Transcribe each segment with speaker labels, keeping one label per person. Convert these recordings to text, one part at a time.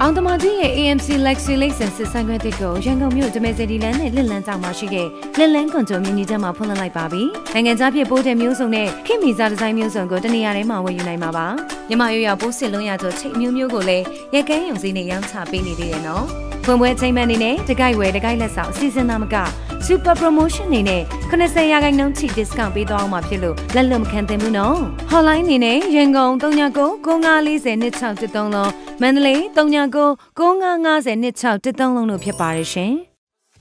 Speaker 1: အောင်သမားကြီးရဲ့ AMC Lexi License ဆိုင်ခွင့်တစ်ကိုရန်ကုန်မြို့ဂျမဲစီတီလန်နဲ့လစ်လန်းကြောင်မှာရှိတဲ့လစ်လန်းကွန်ဂျိုမြင်းကြီးချမ်းမှာဖွင့်လှစ်လိုက်ပါပြီ။နိုင်ငံခြားဖြစ်ပိုးတဲ့မျိုးစုံနဲ့ခင်မီစာဒီဇိုင်းမျိုးစုံကိုတနေရာထဲမှာဝယ်ယူနိုင်မှာပါ။မြန်မာရိုးရာပိုးစစ်လုံးရသောချိတ်မျိုးမျိုးကိုလည်းရက်ကန်းရုံစည်းနဲ့ရောင်းချပေးနေသေးတယ်နော်။ဖွင့်ပွဲချိန်မှန်နေနဲ့တကိုက်ဝယ်တကိုက်လက်ဆောင်အစီအစဉ်သားမက Super Promotion နေနဲ့90% ချိ discount ပေးသွားအောင်မှာဖြစ်လို့လက်လွတ်မခံသင့်ဘူးနော်။ Hotline နေနဲ့ရန်ကုန်3994540613လုံးမန္တလေး3995502613လုံးတို့ဖြစ်ပါတယ်ရှင်။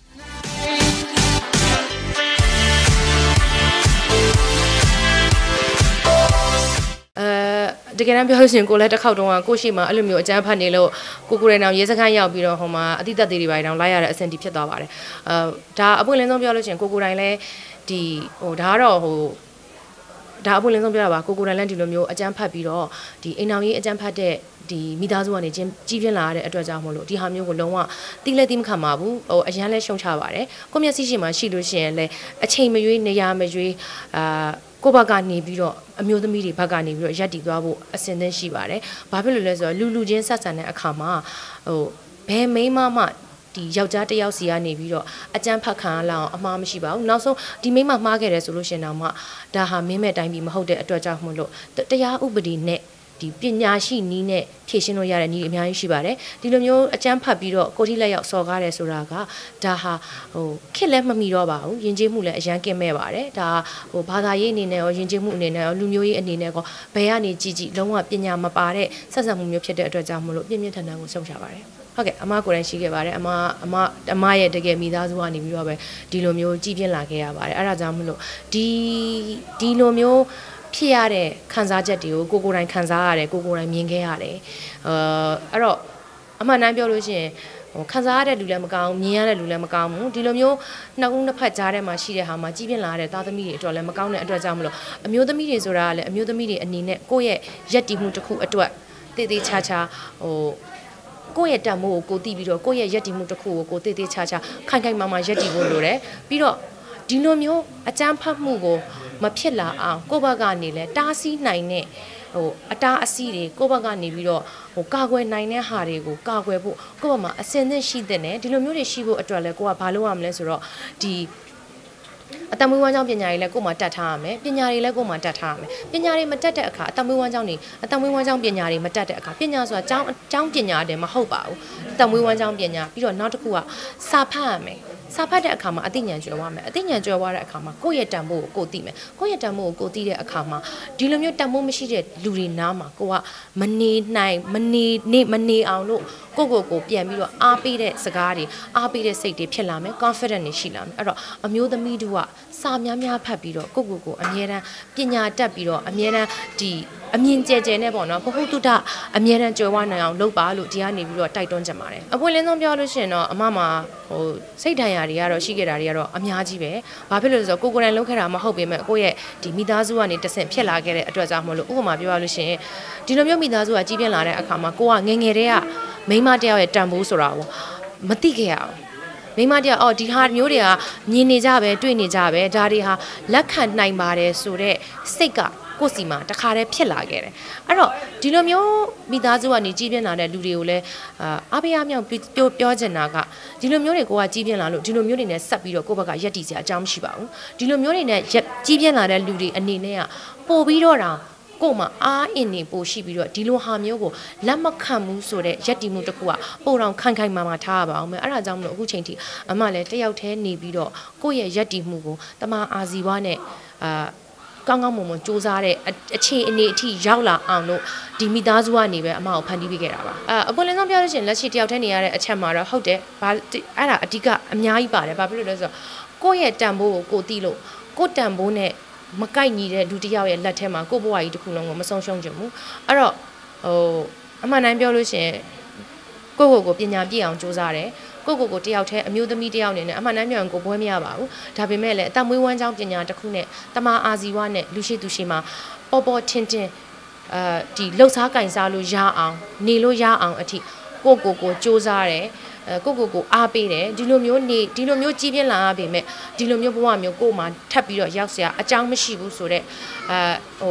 Speaker 2: တကယ်တမ်းပြောလို့ရှိရင်ကိုလည်းတစ်ခေါက်တုန်းကကိုရှိမှအဲ့လိုမျိုးအကြမ်းဖက်နေလို့ကိုရဲနောင်ရဲစခန်းရောက်ပြီးတော့ဟိုမှာအတိတ်သေးတွေပိုင်းတောင်လိုက်ရတဲ့အဆင့်တီဖြစ်သွားပါတယ်ဒါအပွင့်လင်းဆုံးပြောလို့ရှိရင်ကိုတိုင်းလည်းဒီဟိုဒါကတော့ဟိုဒါအပွင့်လင်းဆုံးပြောတာပါကိုတိုင်းလည်းဒီလိုမျိုးအကြမ်းဖက်ပြီးတော့ဒီအိမ်အောင်ကြီးအကြမ်းဖက်တဲ့ဒီမိသားစုကနေကြီးပြင်းလာရတဲ့အတွက်ကြောင့်မို့လို့ဒီဟာမျိုးကိုလုံးဝတိလက်တိမခံပါဘူးဟိုအရန်လဲရှုံချပါတယ်ကိုမျက်စိရှိမှရှိလို့ရှိရင်လည်းအချိန်မရွေးနေရာမရွေးကိုဘက်ကနေပြီးတော့အမျိုးသမီးတွေဘက်ကနေပြီးတော့ရက်တည်သွားဖို့အဆင်သင့်ရှိပါတယ်။ဘာဖြစ်လို့လဲဆိုတော့လူချင်းဆက်ဆံတဲ့အခါမှာဟိုဘယ်မိန်းမမှဒီယောက်ျားတစ်ယောက်စီကနေပြီးတော့အကြမ်းဖက်ခံရလောက်အမှားမရှိပါဘူး။နောက်ဆုံးဒီမိန်းမမှားခဲ့တယ်ဆိုလို့ရှင်တော့မှဒါဟာမင်းမဲ့တိုင်းပြည်မဟုတ်တဲ့အတွက်ကြောင့်မို့လို့တရားဥပဒေနဲ့ဒီပညာရှိနီးနဲ့ဖြည့်ရှင်းလို့ရတဲ့နီးအများကြီးရှိပါတယ်ဒီလိုမျိုးအကျန်းဖတ်ပြီးတော့ကိုတိလက်ရောက်စော်ကားတယ်ဆိုတာကဒါဟာဟိုခက်လက်မမီတော့ပါဘူးယဉ်ကျေးမှုလည်းအရန်ကင်းမဲ့ပါတယ်ဒါဟိုဘာသာရေးအနေနဲ့ရောယဉ်ကျေးမှုအနေနဲ့ရောလူမျိုးရေးအနေနဲ့ကောဘယ်ကနေကြည်လုံးဝပညာမပါတဲ့ဆက်ဆံမှုမျိုးဖြစ်တဲ့အတွက်ကြောင့်မလို့ပြင်းပြင်းထန်ထန်ကိုဆုံးချပါတယ်ဟုတ်ကဲ့အမကိုယ်တိုင်ရှိခဲ့ပါတယ်အမရဲ့တကယ်မိသားစုကနေပြီးတော့ပဲဒီလိုမျိုးကြည်ပြင်းလာခဲ့ရပါတယ်အဲ့ဒါကြောင့်မလို့ဒီလိုမျိုးဖြစ်ရတဲ့ခံစားချက်တွေကိုကိုယ်တိုင်ခံစားရတယ်ကိုယ်တိုင်မြင်ခဲ့ရတယ်အဲ့တော့အမှန်တမ်းပြောလို့ရှိရင်ဟိုခံစားရတဲ့လူလည်းမကောင်းမြင်ရတဲ့လူလည်းမကောင်းဘူးဒီလိုမျိုးနှစ်ဦးနှစ်ဖက်ကြားထဲမှာရှိတဲ့ဟာမှာကြီးပြင်းလာတဲ့သားသမီးတွေအတွက်လည်းမကောင်းတဲ့အတွက်ကြောင့်မလို့အမျိုးသမီးတွေဆိုတာကလည်းအမျိုးသမီးတွေအနေနဲ့ကိုယ့်ရဲ့ရက်တည်မှုတစ်ခုအတွက်တည်တည်ချာချာဟိုကိုယ့်ရဲ့တန်ဖိုးကိုသိပြီးတော့ကိုယ့်ရဲ့ရက်တည်မှုတစ်ခုကိုတည်တည်ချာချာခိုင်ခိုင်မာမာရက်တည်ဖို့လိုတယ်ပြီးတော့ဒီလိုမျိုးအကြမ်းဖက်မှုကိုမဖြစ်လာအောင်ကိုယ့်ဘက်ကနေလဲတားဆီးနိုင်တဲ့ဟိုအတားအဆီးတွေကိုယ့်ဘက်ကနေပြီးတော့ဟိုကာကွယ်နိုင်တဲ့ဟာတွေကိုကာကွယ်ဖို့ကိုယ့်ဘက်မှာအစင်သင့်ရှိတဲ့နဲ့ဒီလိုမျိုးတွေရှိဖို့အတွက်လဲကိုကဘာလုပ်ရမလဲဆိုတော့ဒီအတမွေးဝမ်းကြောင်းပညာတွေလည်းကိုယ်မှာတတ်ထားရမယ်ပညာတွေလည်းကိုယ်မှာတတ်ထားရမယ်ပညာတွေမတတ်တဲ့အခါအတမွေးဝမ်းကြောင်းပညာတွေမတတ်တဲ့အခါပညာဆိုတာကျောင်းပညာတယ်မဟုတ်ပါဘူးအတမွေးဝမ်းကြောင်းပညာပြီးတော့နောက်တစ်ခုကစာဖတ်ရမယ်စာဖတ်တဲ့အခါမှာအသိဉာဏ်ကျွယ်ဝမယ်အသိဉာဏ်ကျွယ်ဝတဲ့အခါမှာကိုယ့်ရဲ့တန်ဖိုးကိုသိမယ်ကိုယ့်ရဲ့တန်ဖိုးကိုသိတဲ့အခါမှာဒီလိုမျိုးတန်ဖိုးမရှိတဲ့လူတွေနားမှာကိုကမနေအောင်လို့ကိုပြန်ပြီးတော့အားပေးတဲ့စကားတွေအားပေးတဲ့စိတ်တွေဖြစ်လာမယ် confident တွေရှိလာမယ်အဲ့တော့အမျိုးသမီးတို့ကစာများဖတ်ပြီးတော့ကိုအမြဲတမ်းပညာတတ်ပြီးတော့အမြဲတမ်းဒီအမြင်ကျဲနဲ့ပေါ့နော်ဘဟုတုတအမြဲတမ်းကြွယ်ဝနိုင်အောင်လုပ်ပါလို့ဒီကနေပြီးတော့တိုက်တွန်းကြပါတယ်အပွင့်လင်းဆုံးပြောလို့ရှိရင်တော့အမမှာဟိုစိတ်ဒဏ်ရာတွေကတော့ရှိခဲ့တာတွေကတော့အများကြီးပဲဘာဖြစ်လို့လဲဆိုတော့ကိုယ်တိုင်လုပ်ခဲ့တာမဟုတ်ပေမဲ့ကိုယ့်ရဲ့ဒီမိသားစုကနေတဆင့်ဖြစ်လာခဲ့တဲ့အတွက်ကြောင့်မလို့ဥပမာပြောရလို့ရှိရင်ဒီလိုမျိုးမိသားစုကကြီးပြင်းလာတဲ့အခါမှာကိုကငယ်တည်းကမိန်းမတယောက်ရဲ့တန်ဖိုးဆိုတာကိုမသိခဲ့ရအောင်မိမတရားအော်ဒီဟာမျိုးတွေကမြင်နေကြပဲတွေ့နေကြပဲဒါတွေဟာလက်ခံနိုင်ပါတယ်ဆိုတော့စိတ်ကကိုယ်စီမှာတခါတည်းဖြစ်လာခဲ့တယ်အဲ့တော့ဒီလိုမျိုးမိသားစုကနေကြီးပြင်းလာတဲ့လူတွေကိုလည်းအားပေးအားမြောက်ပြောချင်တာကဒီလိုမျိုးတွေကိုကကြီးပြင်းလာလို့ဒီလိုမျိုးတွေနဲ့ဆက်ပြီးတော့ကိုယ့်ဘက်ကရက်တည်စရာအကြောင်းမရှိပါဘူးဒီလိုမျိုးတွေနဲ့ကြီးပြင်းလာတဲ့လူတွေအနေနဲ့ကပို့ပြီးတော့တောင်ကို့မှာအားအင်နေပို့ရှိပြီးတော့ဒီလိုဟာမျိုးကိုလက်မခံဘူးဆိုတဲ့ရက်တည်မှုတစ်ခုကပို့တောင်ခိုင်မာထားရပါအောင်မယ်အဲ့ဒါကြောင့်မလို့အခုချိန်ထိအမလည်းတယောက်တည်းနေပြီးတော့ကိုယ့်ရဲ့ရက်တည်မှုကိုတမအာဇီဝနဲ့ကောင်းမွန်စူးစားတဲ့အခြေအနေအထိရောက်လာအောင်လို့ဒီမိသားစုကနေပဲအမကိုဖန်တီးပေးခဲ့တာပါအပွင့်လင်းဆုံးပြောလို့ရှိရင်လက်ရှိတယောက်တည်းနေရတဲ့အချက်မှာတော့ဟုတ်တယ်ဘာအဲ့ဒါအဓိကအများကြီးပါတယ်ဘာဖြစ်လို့လဲဆိုတော့ကိုယ့်ရဲ့တန်ဖိုးကိုသိလို့ကိုယ့်တန်ဖိုးနဲ့မကိုက်ညီတဲ့လူတစ်ယောက်ရဲ့လက်ထဲမှာကိုယ့်ဘဝကြီးတစ်ခုလုံးကိုမဆုံးရှုံးကြဘူးအဲ့တော့ဟိုအမှန်တမ်းပြောလို့ရှိရင်ကိုပညာပြည့်အောင်စူးစမ်းတယ်ကိုတယောက်တည်းအမျိုးသမီးတယောက်အနေနဲ့အမှန်တမ်းပြောရင်ကိုဘွဲမရပါဘူးဒါပေမဲ့လည်းအသက်မွေးဝမ်းကြောင်းပညာတစ်ခုနဲ့တမအာဇီဝနဲ့လူရှိသူရှိမှာပေါ်ထင်ဒီလှုပ်ရှားကင်စားလို့ရအောင်နေလို့ရအောင်အထိကိုစူးစမ်းတယ်ကိုအားပေးတယ်ဒီလိုမျိုးကြီးပြင်းလာရပေမဲ့ဒီလိုမျိုးဘဝမျိုးကိုမှထပ်ပြီးတော့ရောက်စရာအကြောင်းမရှိဘူးဆိုတော့ဟို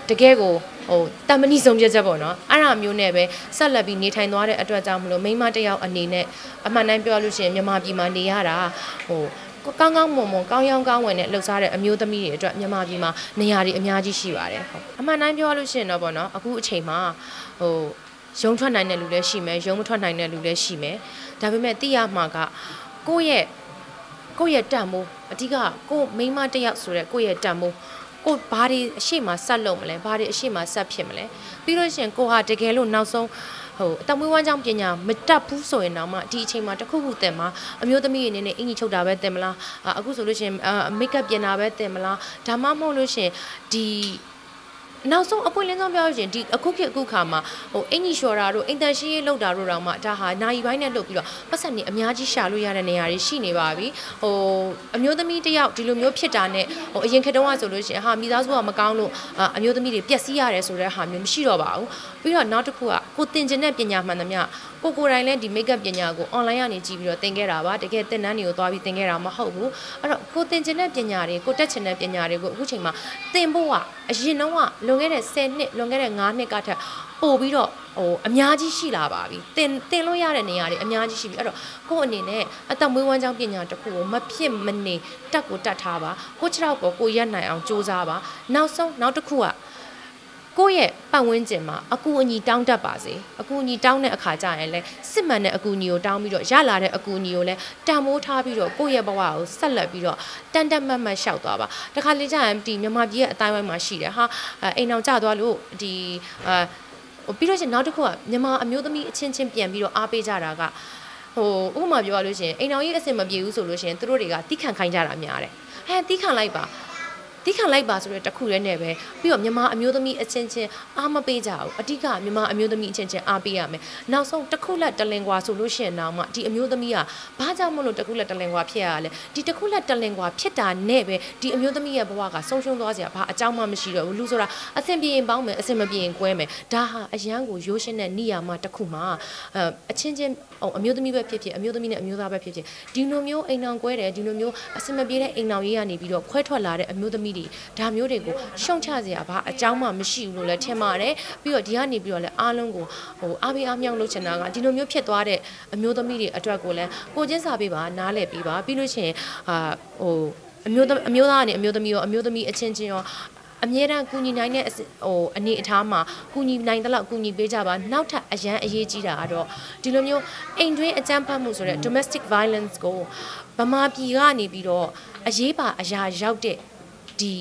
Speaker 2: တကယ်ကိုတမဏိဆုံးပြချက်ပေါ့နော်အဲ့ဒါမျိုးနဲ့ပဲဆက်လက်ပြီးနေထိုင်သွားတဲ့အတွက်ကြောင့်မလို့မိန်းမတစ်ယောက်အနေနဲ့အမှန်တမ်းပြောလို့ရှိရင်မြန်မာပြည်မှာနေရတာကောင်းကောင်းမွန်မွန်ကောင်းရောင်းကောင်းဝင်နဲ့လှုပ်ရှားတဲ့အမျိုးသမီးတွေအတွက်မြန်မာပြည်မှာနေရာတွေအများကြီးရှိပါတယ်အမှန်တမ်းပြောလို့ရှိရင်တော့ပေါ့နော်အခုအချိန်မှာရုံထွက်နိုင်တဲ့လူလည်းရှိမယ်ရုံမထွက်နိုင်တဲ့လူလည်းရှိမယ်ဒါပေမဲ့သိရမှာကကိုယ့်ရဲ့တန်မိုးအဓိကကိုမိန်းမတစ်ယောက်ဆိုတဲ့ကိုယ့်ရဲ့တန်မိုးကိုဘာတွေအရှိမဆက်လုပ်မလဲဘာတွေအရှိမဆက်ဖြစ်မလဲပြီးလို့ရှိရင်ကိုဟာတကယ်လို့နောက်ဆုံးအတမွေးဝမ်းကြောင်းပညာမတက်ဘူးဆိုရင်တော့မှဒီအချိန်မှာတစ်ခုခုတင်မှာအမျိုးသမီးအနေနဲ့အင်ကြီးချုပ်တာပဲတင်မလားအခုဆိုလို့ရှိရင်မိတ်ကပ်ပြင်တာပဲတင်မလားဒါမှမဟုတ်လို့ရှိရင်ဒီနောက်ဆုံးအပွင့်လင်းဆုံးပြောလို့ရှိရင်ဒီအခုခေတ်အခုခါမှာအင်ကြီးလျှော်တာတို့အင်တန်ရှင်းရေးလောက်တာတို့တောင်မှဒါဟာနာယီပိုင်းနဲ့လုပ်ပြီးတော့ပတ်စံနေအများကြီးရှာလို့ရတဲ့နေရာတွေရှိနေပါပြီအမျိုးသမီးတယောက်ဒီလိုမျိုးဖြစ်တာနဲ့အရင်ခေတ်တုန်းကဆိုလို့ရှိရင်ဟာမိသားစုကမကောင်းလို့အမျိုးသမီးတွေပျက်စီးရတယ်ဆိုတဲ့ဟာမျိုးမရှိတော့ပါဘူးပြီးတော့နောက်တစ်ခုကကိုတင်ကျင်တဲ့ပညာမှန်သမျှကိုယ်တိုင်လည်းဒီ make up ပညာကို online ကနေကြည့်ပြီးတော့သင်ခဲ့တာပါတကယ်သင်တန်းတွေကိုသွားပြီးသင်ခဲ့တာမဟုတ်ဘူးအဲ့တော့ကိုတင်ကျင်တဲ့ပညာတွေကိုတက်ချင်တဲ့ပညာတွေကိုအခုချိန်မှာသင်ဖို့ကအရင်တော့လွန်ခဲ့တဲ့10နှစ်လွန်ခဲ့တဲ့9နှစ်ကထက်ပို့ပြီးတော့အများကြီးရှိလာပါပြီသင်လို့ရတဲ့နေရာတွေအများကြီးရှိပြီအဲ့တော့ကိုယ့်အနေနဲ့အသက်မွေးဝမ်းကြောင်းပညာတစ်ခုကိုမဖြစ်မနေတက်ကိုတက်ထားပါကိုခြေထောက်ကိုရက်နိုင်အောင်စူးစမ်းပါနောက်တစ်ခုကကိုယ့်ရဲ့ပတ်ဝန်းကျင်မှာအကူအညီတောင်းတတ်ပါစေအကူအညီတောင်းတဲ့အခါကျရင်လည်းစစ်မှန်တဲ့အကူအညီကိုတောင်းပြီးတော့ရလာတဲ့အကူအညီကိုလည်းတန်မိုးထားပြီးတော့ကိုယ့်ရဲ့ဘဝကိုဆက်လက်ပြီးတော့တန်တက်မတ်မတ်လျှောက်သွားပါတခါလေကျရင်ဒီမြန်မာပြည်ရဲ့အတိုင်းဝိုင်းမှာရှိတယ်ဟာအိမ်အောင်ကျသွားလို့ဒီပြီးတော့နောက်တစ်ခုကမြန်မာအမျိုးသမီးအချင်းချင်းပြန်ပြီးတော့အားပေးကြတာကဥပမာပြောရလို့ရှိရင်အိမ်အောင်ကြီးအဆင်မပြေဘူးဆိုလို့ရှိရင်သူတို့တွေကတီးခံခိုင်းကြတာများတယ်တီးခံလိုက်ပါဆိုတဲ့တခုရဲနဲ့ပဲပြီးတော့မြန်မာအမျိုးသမီးအချင်းချင်းအားမပေးကြဘူးအဓိကမြန်မာအမျိုးသမီးအချင်းချင်းအားပေးရမယ်နောက်ဆုံးတစ်ခုလက်တလင်ကွာဆိုလို့ရှိရင်တော့မှဒီအမျိုးသမီးကဘာကြောင့်မလို့တစ်ခုလက်တလင်ကွာဖြစ်ရလဲဒီတစ်ခုလက်တလင်ကွာဖြစ်တာနဲ့ပဲဒီအမျိုးသမီးရဲ့ဘဝကဆုံးရှုံးသွားစရာဘာအကြောင်းမှမရှိတော့ဘူးလူဆိုတာအဆင်ပြေရင်ပေါင်းမယ်အဆင်မပြေရင်ကွဲမယ်ဒါဟာအရန်ကိုရိုးရှင်းတဲ့နေရာမှာတစ်ခုမှာအချင်းချင်းအမျိုးသမီးပဲဖြစ်ဖြစ်အမျိုးသမီးနဲ့အမျိုးသားပဲဖြစ်ဖြစ်ဒီလိုမျိုးအိမ်အောင်ကွဲတယ်ဒီလိုမျိုးအဆင်မပြေတဲ့အိမ်အောင်ရေးကနေပြီးတော့ခွဲထွက်လာတဲ့အမျိုးသမီးတွေဒါမျိုးတွေကိုရှုံချစရာဘာအကြောင်းမှမရှိဘူးလို့လည်းထင်ပါတယ်ပြီးတော့ဒီကနေပြီးတော့လည်းအားလုံးကိုအားပေးအားမြောက်လုပ်ချင်တာကဒီလိုမျိုးဖြစ်သွားတဲ့အမျိုးသမီးတွေအတွက်ကိုလည်းကိုချင်းစာပေးပါနားလည်ပေးပါပြီးလို့ရှိရင်အမျိုးသားကနေအမျိုးသမီးရောအမျိုးသမီးအချင်းချင်းရောအမြဲတမ်းကူညီနိုင်တဲ့အနေအထားမှာကူညီနိုင်တဲ့လောက်ကူညီပေးကြပါနောက်ထပ်အရန်အရေးကြီးတာကတော့ဒီလိုမျိုးအိမ်တွင်းအကြမ်းဖက်မှုဆိုတဲ့ domestic violence ကိုဗမာပြည်ကနေပြီးတော့အရေးပါအရာရောက်တဲ့ဒီ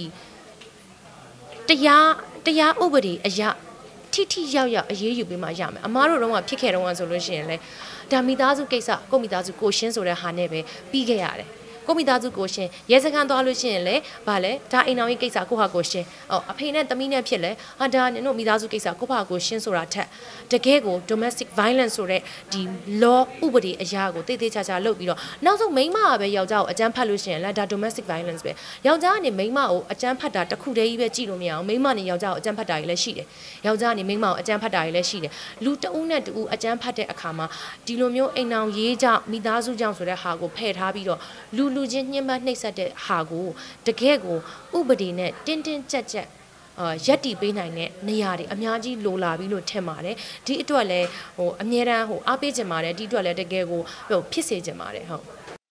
Speaker 2: တရားဥပဒေအရာထိရောက်အရေးယူပေးမှရမယ်အမားတို့တော့ဖြစ်ခဲ့တော့ဆိုလို့ရှိရင်လေဒါမိသားစုကိစ္စကိုမိသားစုကိုရှင်းဆိုတဲ့ဟာနဲ့ပဲပြီးခဲ့ရတယ်ကိုမိသားစုကိုရှင်ရဲစခန်းသွားလို့ရှိရင်လေဗာလဲဒါအိမ်အောင်ရေးကိစ္စကိုဟာကိုရှင်အဖေနဲ့သမီးနဲ့ဖြစ်လဲဟာဒါနင်တို့မိသားစုကိစ္စကိုဟာကိုရှင်းဆိုတာထက်တကယ်ကို domestic violence ဆိုတဲ့ဒီ law ဥပဒေအရာကိုတိတ်ချာလုပ်ပြီးတော့နောက်ဆုံးမိန်းမကပဲယောက်ျားကိုအကြမ်းဖက်လို့ရှိရင်လဲဒါ domestic violence ပဲယောက်ျားကနေမိန်းမကိုအကြမ်းဖက်တာတစ်ခုတည်းကြီးပဲကြည့်လို့မရအောင်မိန်းမနဲ့ယောက်ျားကိုအကြမ်းဖက်တာကြီးလည်းရှိတယ်ယောက်ျားကနေမိန်းမကိုအကြမ်းဖက်တာကြီးလည်းရှိတယ်လူတဦးနဲ့တဦးအကြမ်းဖက်တဲ့အခါမှာဒီလိုမျိုးအိမ်အောင်ရေးကြောင့်မိသားစုကြောင့်ဆိုတဲ့ဟာကိုဖယ်ထားပြီးတော့လူချင်းညှဉ်းပန်းနှိပ်စက်တဲ့ဟာကိုတကယ်ကိုဥပဒေနဲ့တင်းကြပ်ရက်တီပေးနိုင်တဲ့နေရာတွေအများကြီးလိုလာပြီလို့ထင်ပါတယ်ဒီအတွက်လည်းအမြဲတမ်းအားပေးကြပါတယ်ဒီအတွက်လည်းတကယ်ကိုဖြစ်စေကြပါတယ်ဟုတ်